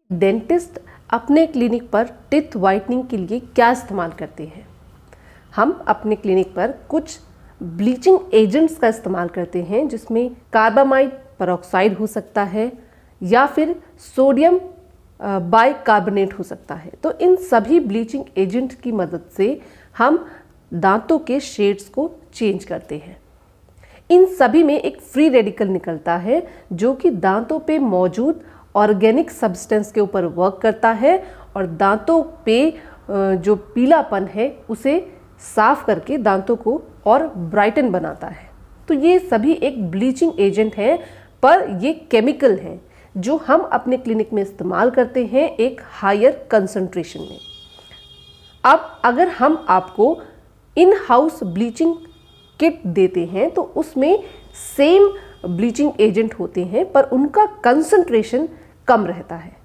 Dentist अपने clinic पर teeth whitening के लिए क्या इस्तेमाल करते हैं? हम अपने क्लिनिक पर कुछ ब्लीचिंग एजेंट्स का इस्तेमाल करते हैं, जिसमें कार्बामाइड पेरोक्साइड हो सकता है या फिर सोडियम बाइकार्बोनेट हो सकता है। तो इन सभी ब्लीचिंग एजेंट की मदद से हम दांतों के शेड्स को चेंज करते हैं। इन सभी में एक फ्री रेडिकल निकलता है जो कि दांतों पे मौजूद ऑर्गेनिक सब्सटेंस के ऊपर वर्क करता है और दांतों पे जो पीलापन है उसे साफ करके दांतों को और ब्राइटन बनाता है। तो ये सभी एक ब्लीचिंग एजेंट हैं, पर ये केमिकल हैं जो हम अपने क्लिनिक में इस्तेमाल करते हैं एक हायर कंसंट्रेशन में। अब अगर हम आपको इन हाउस ब्लीचिंग किट देते हैं तो उसमें सेम ब्लीचिंग एजेंट होते हैं, पर उनका कंसंट्रेशन कम रहता है।